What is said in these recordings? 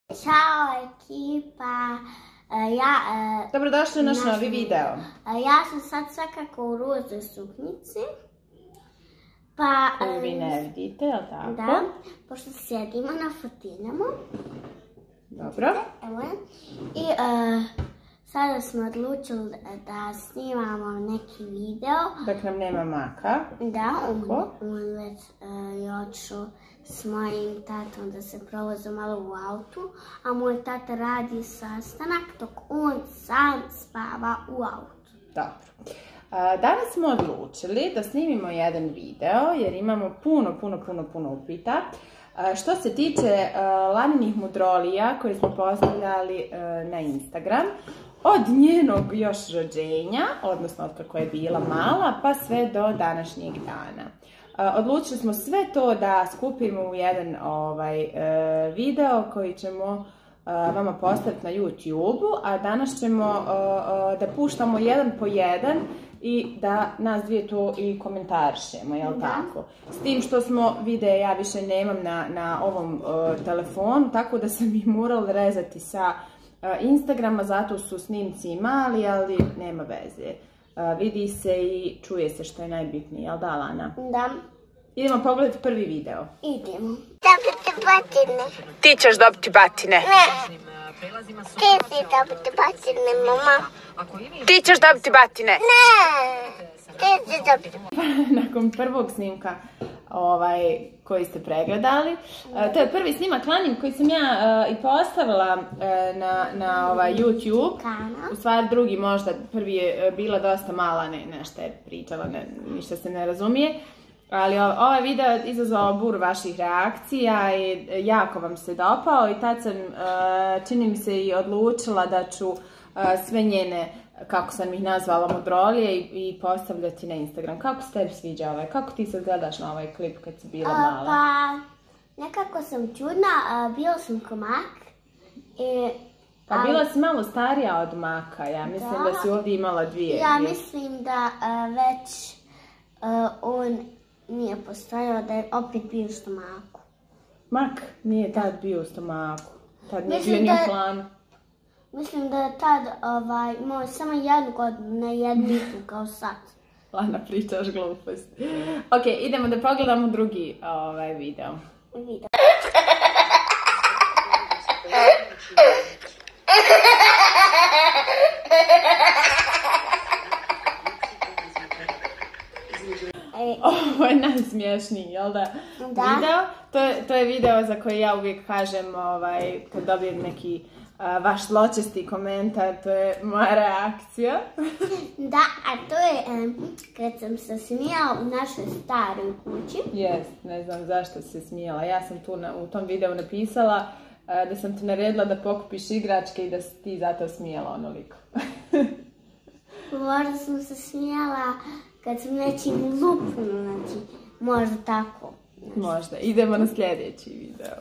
Ćao ekipa, Dobrodošli u naš novi video. Ja sam sad svakako u rozoj suknjici. Koju vi ne vidite, jel tako? Da, pošto sjedimo na fotiljama. Dobro. Evo je. I sada smo odlučili da snimamo neki video. Dok nam nema maka. Da, on već je otišao s mojim tatom da se provoze malo u autu, a moj tata radi sastanak dok on sam spava u autu. Dobro. Danas smo odlučili da snimimo jedan video jer imamo puno upita. Što se tiče Laninih mudrolija koje smo postavljali na Instagram, od njenog još rođenja, odnosno od kako je bila mala, pa sve do današnjeg dana. Odlučili smo sve to da skupimo u jedan video koji ćemo vama postaviti na YouTube-u, a danas ćemo da puštamo jedan po jedan i da nas dvije to i komentarišemo, jel tako? S tim što smo videa ja više nemam na ovom telefonu, tako da sam ih morala rezati sa Instagrama, zato su snimci mali, ali nema veze. Vidi se i čuje se što je najbitnije, jel da, Lana? Da. Idemo pogledati prvi video. Idemo. Dobiti batine. Ti ćeš dobiti batine. Ne. Ti si dobiti batine, mama. Ti ćeš dobiti batine. Ne. Ti si dobiti batine. Nakon prvog snimka koji ste pregledali. To je prvi snimak Lanin koji sam ja i postavila na YouTube. U stvari drugi možda, prvi je bila dosta mala, nešto je pričala, ništa se ne razumije. Ali ovaj video je izazvao bur vaših reakcija i jako vam se dopao i tad sam, čini mi se, i odlučila da ću sve njene, kako sam ih nazvala, mudrolije i postavljati na Instagram. Kako se tebi sviđa ovaj? Kako ti sad gledaš na ovaj klip kad si bila mala? Pa, nekako sam čudna, bila sam ko mak. Pa bila si malo starija od maka, ja mislim da si ovdje imala dvije. Ja mislim da već on nije postojao, da je opet bio u stomaku. Mak nije tad bio u stomaku, tad nije bio ni u planu. Mislim da je tad imao samo jednu godinu, ne jednu kao sad. Lana, pričaš glupost. Ok, idemo da pogledamo drugi video. Ovo je najsmiješniji, jel da? Video. To je video za koji ja uvijek kažem kad dobijem neki vaš zločesti komentar, to je moja reakcija. Da, a to je kad sam se smijala u našoj staroj kući. Jest, ne znam zašto se smijala. Ja sam tu u tom videu napisala da sam ti naredila da pokupiš igračke i da si ti zato smijala onoliko. Možda sam se smijala kad sam nečim lupnula, znači, možda tako. Možda. Idemo na sljedeći video.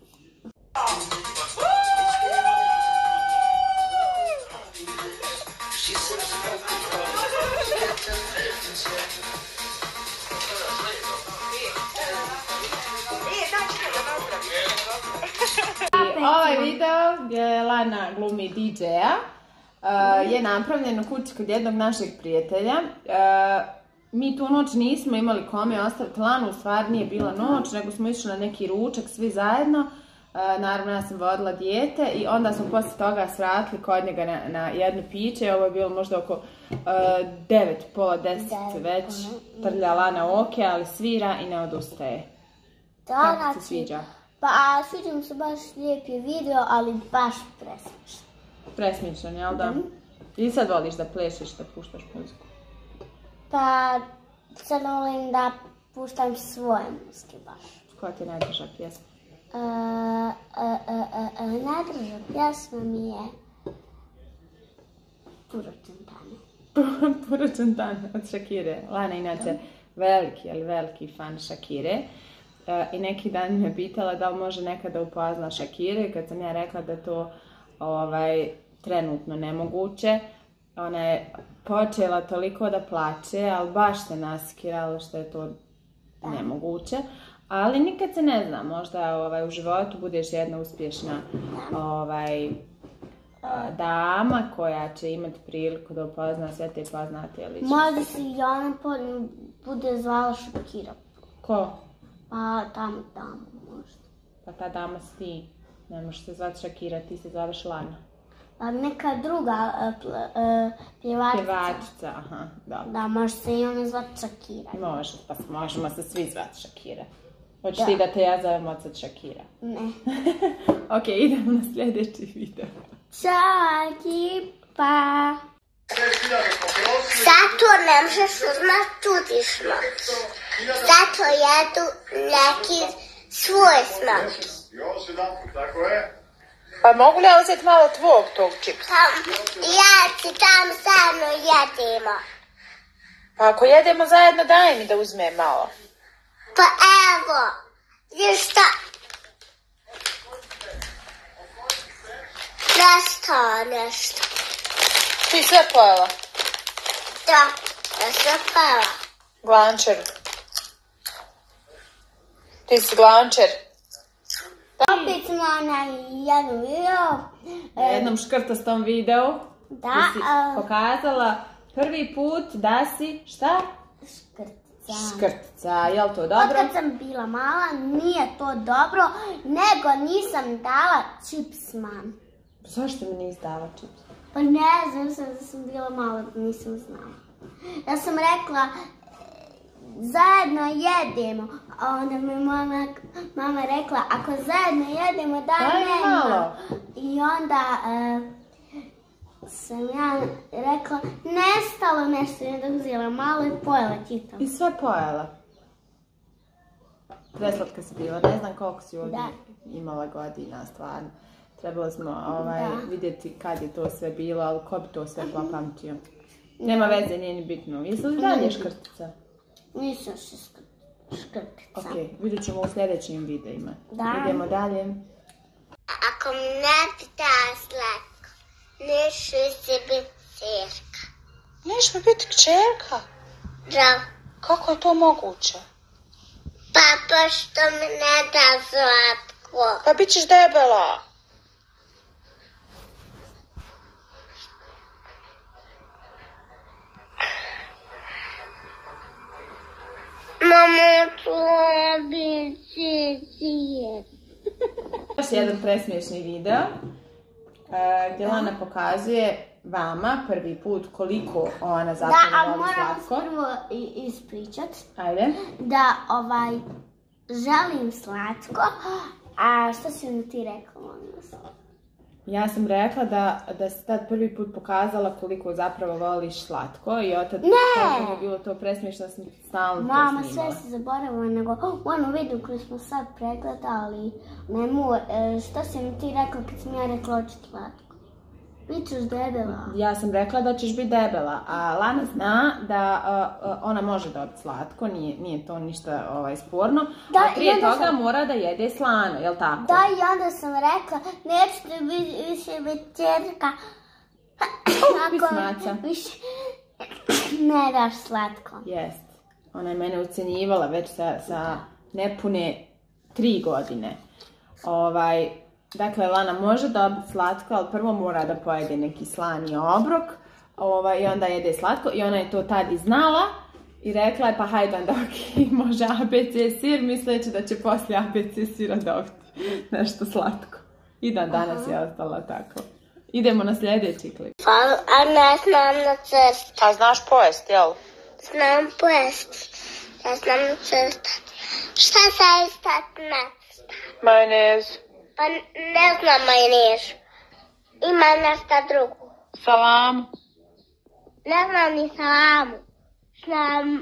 Ovaj video gdje Lana glumi DJ-a je napravljen u kući kod jednog našeg prijatelja. Mi tu noć nismo imali kome ostaviti Lanu, u stvari nije bila noć, nego smo išli na neki ručak svi zajedno. Naravno, ja sam vodila dijete i onda smo poslije toga svratili kod njega na jedno piće. Ovo je bilo možda oko 9, pola 10 već. Trlja Lana oke, ali svira i ne odustaje. Kako ti sviđa? Pa, sviđa mi se baš lijepi video, ali baš presmišan. Presmišan, jel da? I sad voliš da plešeš, da puštaš muziku? Pa, sad volim da puštam svoje muzike baš. Koja ti je najdraža pjesma? Najdraža pjesma mi je Puro Čantane od Shakire. Lana inače veliki fan Shakire. I neki dan me pitala da li može nekada upozna Shakire, kad sam ja rekla da to trenutno nemoguće. Ona je počela toliko da plače, ali baš se naskirala što je to nemoguće. Ali nikad se ne zna, možda u životu budeš jedna uspješna dama koja će imati priliku da upozna sve te poznate ličnosti. Možda se i ona bude zvala Shakira. Ko? Pa tamo možda. Pa ta dama si ti. Ne možeš se zvati Shakira, ti se zoveš Lana. Pa neka druga pjevačica. Pjevačica, aha, dobro. Da, može se i ona zvati Shakira. Može, pa možemo se svi zvati Shakira. Hoćeš ti da te ja zovem od sad Shakira? Ne. Ok, idemo na sljedeći video. Ćao ekipa! Zato ne možeš odmah tudi smak. Zato jedu neki svoj smak. Još jedan put, tako je. Pa mogu li ja uzeti malo tvog tog čipsa? Ja ti tam zajedno jedemo. Pa ako jedemo zajedno, daj mi da uzmem malo. Pa evo, ništa. Nestao nešto. Ti sve pojela? Da, ja sam pala. Glančer. Ti si glančer. Opet smo na jednom videu. Na jednom škrtastom videu. Da, Ti si pokazala prvi put da si, šta? škrtica. Škrtica, jel to Od dobro? kad sam bila mala, nije to dobro, nego nisam dala čips mami. Zašto mi nisi dala čips? Pa ne znam, da sam bila mala, nisam znala. Ja sam rekla, zajedno jedemo, a onda mi mama rekla, ako zajedno jedemo, daj meni malo. I onda sam ja rekla, nestalo nešto, i onda uzela malo i pojela čitam. I sve pojela. Preslatka si bila, ne znam koliko si ovdje imala godina, stvarno. Trebali smo vidjeti kad je to sve bilo, ali ko bi to sve popamtio. Nema veze, nije ni bitno. Jesi li dalje škrtica? Nisam škrtica. Ok, vidjet ćemo u sljedećim videima. Da. Idemo dalje. Ako mi ne bi dala slatko, neću se biti ćerka. Neš mi biti kćerka? Da, Kako je to moguće? pa pošto mi ne da slatko. Pa bit ćeš debela. Mama, to bi se Još jedan presmiješni video gdje Lana pokazuje vama prvi put koliko ona zapravo voli slatko. Da, a moram prvo ispričat. Ajde. Da, želim slatko. A što si mi ti rekla, molim vas? Ja sam rekla da si tad prvi put pokazala koliko zapravo voliš slatko i od tad kako je bilo to presmiješno, sam stalno to snimala. Mama, sve si zaboravila, nego u onu vidu koju smo sad pregledali, što si mi ti rekla kad sam ja rekla hoću slatko? Bićeš debela. Ja sam rekla da ćeš biti debela, a Lana zna da ona može dobiti slatko, nije to ništa sporno, a prije toga mora da jede slano, jel tako? Da, i onda sam rekla, nećete više biti ćerka ako više ne daš slatko. Jest. Ona je mene ucenjivala već sa nepune 3 godine. Dakle, Lana može dobiti slatko, ali prvo mora da pojede neki slani obrok i onda jede slatko i ona je to tad i znala i rekla je pa hajde onda ok, može ABC sir, misleći da će poslije ABC sira dobiti nešto slatko. I danas je ostala tako. Idemo na sljedeći klip. A ne znam nacrtati. A znaš pojest, jel? Znam pojesti. Ja znam nacrtati. Šta zaista nacrtati? Majonez. Pa ne znam majonezu. Ima nešto drugo. Salam. Ne znam ni salamu. Znam...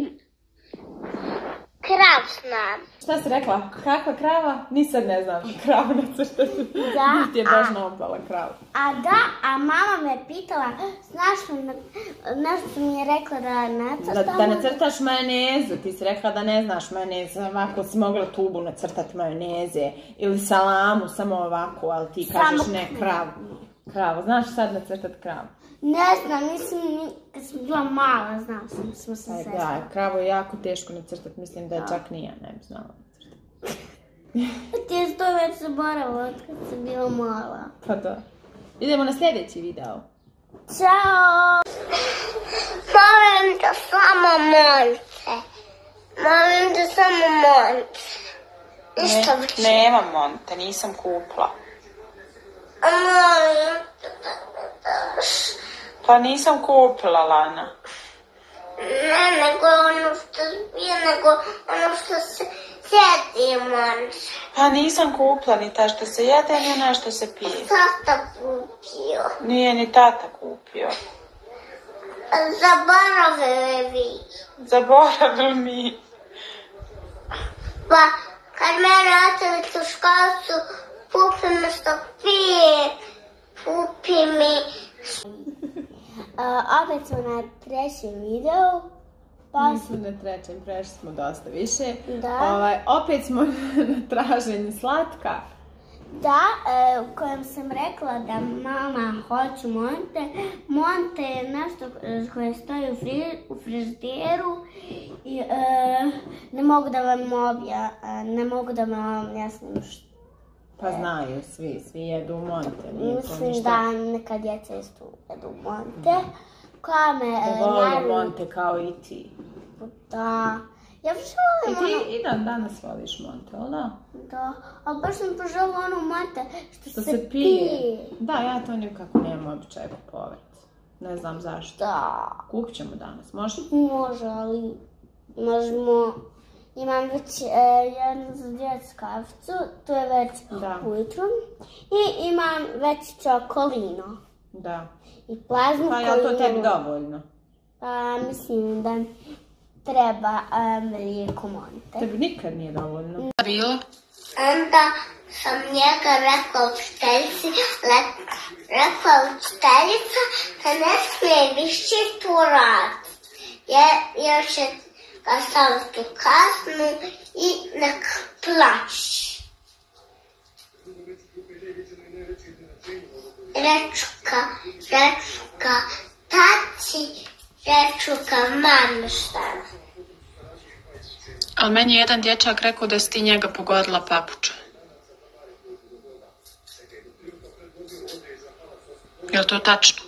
Krav znam. Šta si rekla? Kakva krava? Ni sad ne znam kravu nacrtati. Da. Ti je baš naopala kravu. A mama me pitala, znaš li, nešto mi je rekla da nacrtam. Da nacrtaš majonezu, ti si rekla da ne znaš majonezu, ovako si mogla tubu nacrtati majoneze ili salamu, samo ovako, ali ti kažeš ne, kravu. Kravu, znaš sad nacrtati kravu? Ne znam, nisam kad sam bila mala, znala sam, smo se sestali. Da, kravu je jako teško nacrtati, mislim da je čak ni ja ne bi znala nacrtati. Ti je to već zaboravila od kad sam bila mala. Pa da. Idemo na sljedeći video. Ćao! Molim da samo monte. Molim da samo monte. Ništa više. Nemam monte, nisam kupila. A molim da me daš. Pa nisam kupila, Lana. Ne, nego ono što je, nego ono što se sjedi monte. Pa nisam kupila ni ta što se jede, ni ona što se pije. Tata kupio. Nije ni tata kupio. Zaboravili vi. Zaboravili mi. Pa, kad mene otavić u školu su kupi mi što pije, kupi mi. Opet smo na trećem videu. Pa Nismo na trećem, prešli smo dosta više. Da. Opet smo na traženju slatka. Da, u kojem sam rekla da mama hoću monte. Monte je nešto koje stoji u frižideru i ne mogu da vam objasnim što. Pa znaju svi jedu monte. Mislim da neka djeca isto jedu monte. Koja me Da vole monte kao i ti. Da. Ja baš I volim ti i danas voliš monte, ali da? Da, ali baš sam požela ono monte što se pije. Da, ja to nikako nemam običaj kupovati. Ne znam zašto. Da. Kupit ćemo danas, može? Može, ali možemo... Imam već jednu za djecu kaficu, to je već ujutru. I imam već čokolino. Da. I plazmu pa je li to tebi dovoljno? Mislim da treba mlijeko monte. Tebi nikad nije dovoljno. Bilo? Onda sam njega rekla učiteljici, da ne smije više to raditi. Jer će ga staviti u kaznu i nek plaći. Rečuka taci, rečuka mami šta. Ali meni je jedan dječak rekao da si ti njega pogodila papuča. Je li to tačno?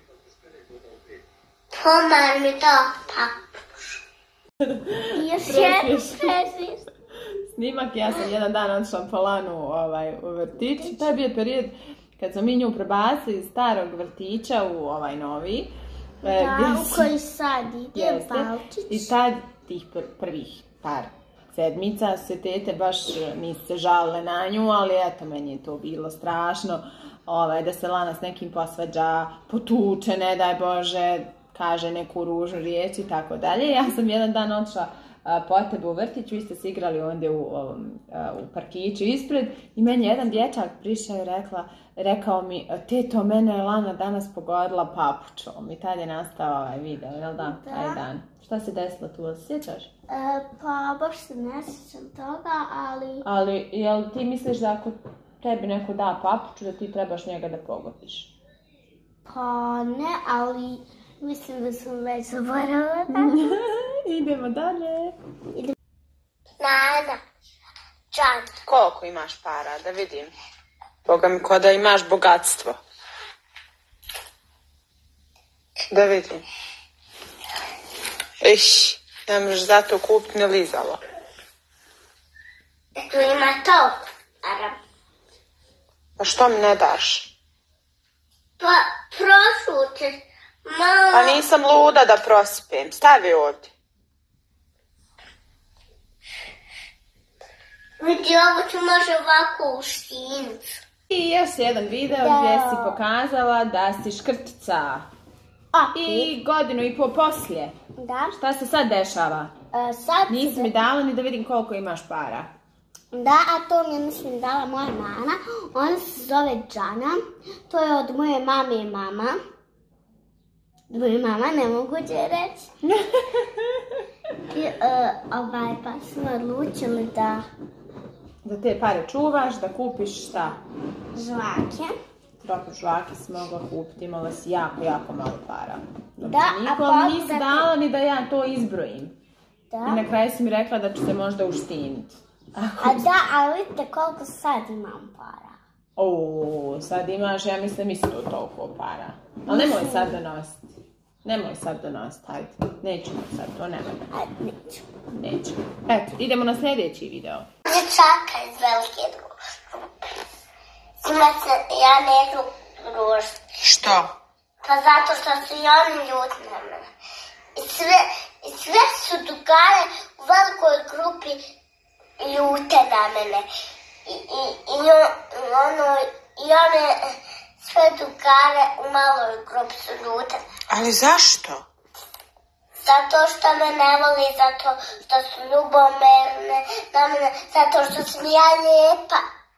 Pomar mi to papuč. Još jednu preziš. Snimak, ja sam jedan dan otišla po Lanu u vrtić. To je bio period kad smo mi nju prebacili iz starog vrtića u ovaj novi. Da, u koji sad ide Balčić. I tad tih prvih par sedmica se tete baš nisu se žalile na nju, ali eto, meni je to bilo strašno. Da se Lana s nekim posvađa, potuče, ne daj Bože, kaže neku ružnu riječ i tako dalje. Ja sam jedan dan otišla po tebe u vrtiću, vi ste se igrali ondje u parkiću ispred i meni jedan dječak prišao i rekao mi, teto, mene je Lana danas pogodila papučom. I tad je nastao ovaj video, jel da? Taj dan. Šta se desilo tu, sjećaš? Pa baš se ne sjećam toga, ali... Ali, jel ti misliš da ako tebi neko da papuču, da ti trebaš njega da pogodiš? Pa ne, ali mislim da sam već zaboravila. Idemo dalje. Nada, Čan. Koliko imaš para, da vidim. Boga mi, ko da imaš bogatstvo. Da vidim. Ne možeš zato kupiti ni lizalo. Tu ima toliko para. Pa što mi ne daš? Pa prošuti. Malo... Pa nisam luda da prosipem. Stavi ovdje. Vidi, ovo ti može ovako uštiniti. I još jedan video gdje si pokazala da si škrtica. I godinu i po poslije. Da. Šta se sad dešava? Nisi mi dala ni da vidim koliko imaš para. Da, a to mi je, mislim, dala moja nana. Ona se zove Džana. To je od moje mame i mama. Moja mama, nemoguće je reći. I pa smo odlučili da... Da te pare čuvaš, da kupiš šta? Žvake. Dobro, žvake si mogla kupiti, imala si jako malo para. Da, a nisi dala ni da ja to izbrojim. Da. I na kraju si mi rekla da ću se možda uštiniti. A da, ali vidite koliko sad imam para. O, sad imaš, ja mislim, isto toliko para. Ali nemoj sad donositi. Nemoj sad donositi, hajde. Nećemo sad, to nema. Ajde, neću. Nećemo. Eto, idemo na sljedeći video. Dječaka iz velike grupe. Ja neću družiti. Što? Pa zato što su i oni ljuti na mene. I sve su drugare u velikoj grupi ljute na mene. I one sve drugare u maloj grupi su ljute. Ali zašto? Zato što me ne voli, zato što su ljubomerne na mene, zato što sam ja lijepa.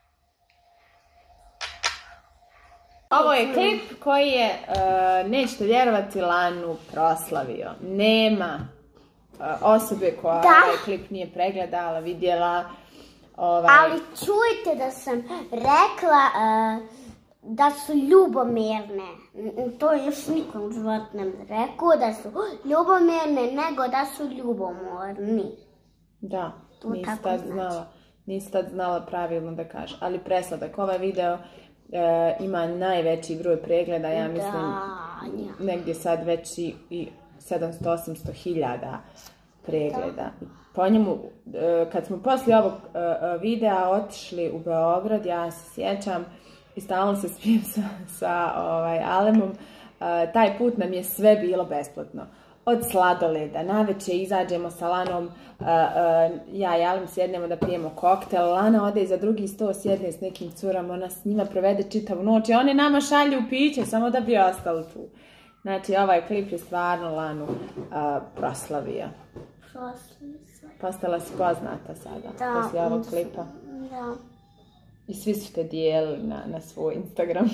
Ovo je klip koji je, nećete vjerovati, Lanu proslavio. Nema osobe koja ovaj klip nije pregledala, vidjela. Ali čujte da sam rekla da su ljubomjerne. To još nikom u životu ne rekao da su ljubomjerne, nego da su ljubomorni. Da, nisi tad znala pravilno da kažeš. Ali presladak, ovaj video ima najveći broj pregleda, ja mislim, negdje sad već i 700-800 hiljada pregleda. Po njemu, kad smo poslije ovog videa otišli u Beograd, ja se sjećam i stalno se spijem sa Alemom, taj put nam je sve bilo besplatno. Od sladoleda, navečer izađemo sa Lanom, ja i Alem sjednemo da pijemo koktel, Lana ode iza drugi sto, sjedne s nekim curama, ona s njima provede čitavu noć i one nama šalju piće samo da bi ostali tu. Znači, ovaj klip je stvarno Lanu proslavio. Postala si poznata sada, poslije ovog klipa. Da. I svi su te dijelili na svoj Instagram.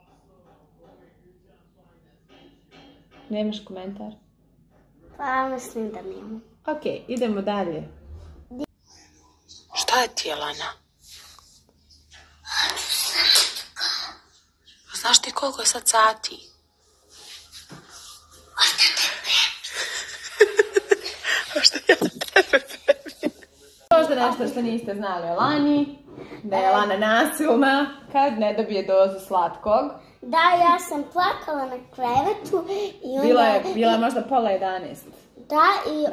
Nemaš komentar? Pa mislim da nemam. Ok, idemo dalje. Šta je ti, Lana? Znaš ti koliko je sad sati? Šta ja da tebe prebim? Možda nešto što niste znali o Lani, da je Lana nasilna kad ne dobije dozu slatkog. Da, ja sam plakala na krevetu i onda... Bila je možda 10:30. Da, i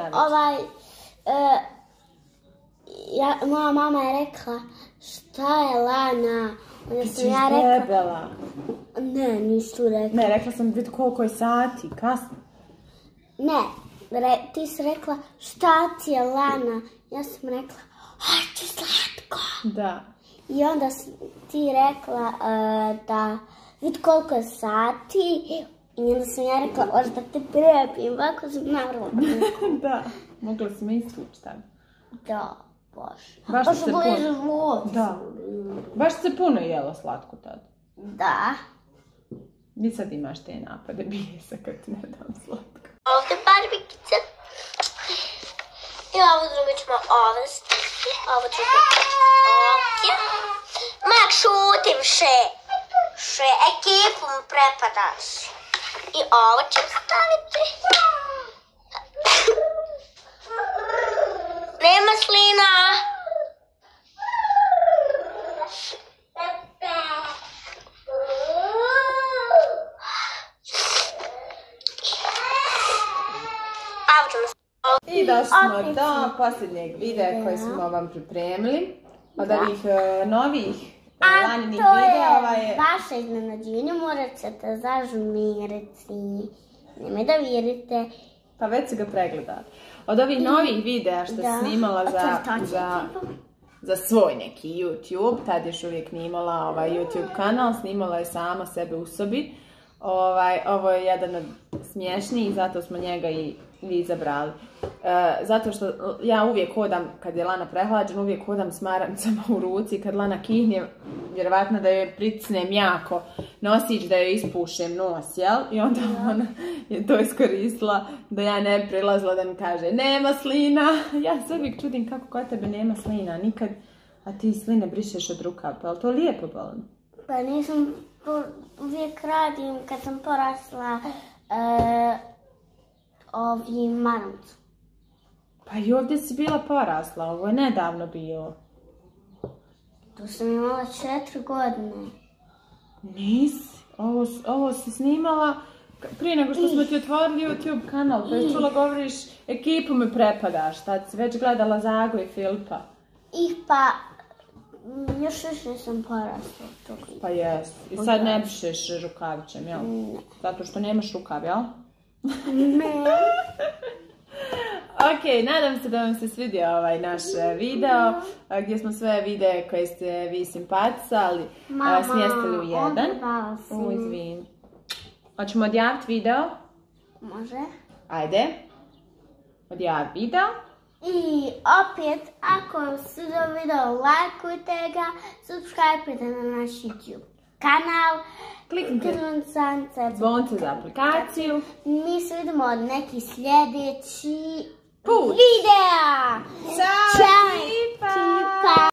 moja mama je rekla, šta je Lana? Onda sam ja rekla... debela. Ne, nisu rekla. Ne, rekla sam vidi koliko je sati, kasno. Ne, ti si rekla, šta ti je Lana? Ja sam rekla, hoću slatko. Da. I onda si ti rekla da vidi koliko je sati. I onda sam ja rekla, možda te prepim, ovako sam narodna. Da, mogla sam istući tad. Da, baš. Baš se bliže životu. Da. Baš se puno jela slatko tad. Da. Vi sad imaš te napade bijesa kad ti ne dam slatko. Ovdje barbikice. I ovo drugo ćemo ovesti. Ovo drugo ovdje. Mak šutim še. Ekipu mu prepadaš. I ovo ćemo staviti. Nema slina. I došli do posljednjeg videa koji smo vam pripremili. Od ovih novih Laninih videa. A to je vaše iznenađenje, morate zažmiriti. Nemoj da vjerite. Pa već si ga pregledali. Od ovih novih videa što si snimala za svoj neki YouTube, tad još uvijek nije imala ovaj YouTube kanal, snimala je sama sebe u sobi. Ovo je jedan od smješnijih, zato smo njega i vi izabrali. Zato što ja uvijek hodam, kad je Lana prehlađena, uvijek hodam s maramicama u ruci. Kad Lana kihne, vjerovatno da joj pritisnem jako nosić, da joj ispušem nos, jel? I onda ona je to iskoristila da ja ne bi prilazila da mi kaže nema slina. Ja se uvijek čudim kako kod tebe nema slina, nikad, a ti sline brišeš od rukava. Pa je li to lijepo, Balon? Pa nisam, uvijek radim kad sam porasla ovim maramicom. Pa i ovdje si bila porasla, ovo je nedavno bilo. Tu sam imala 4 godine. Nisi. Ovo si snimala prije nego što smo ti otvorili YouTube kanal. Pa je čula govoriš, ekipu me prepadaš. Tad si već gledala Zago i Filipa. Pa, još više sam porasla od toga. Pa jes. I sad ne brišeš rukavićem, jel? Ne. Zato što nemaš rukav, jel? Ne. Ok, nadam se da vam se svidio ovaj naš video, gdje smo sve videe koje ste vi simpatisali smjestili u jedan. Izvini. Hoćemo odjaviti video? Može. Ajde. Odjavi video. I opet, ako vam se svidio video, lajkujte ga, subscribe-ite na naš YouTube kanal, kliknite na zvonce za aplikaciju. Mi se vidimo od nekih sljedeći Put. videa. Ćao, ekipa!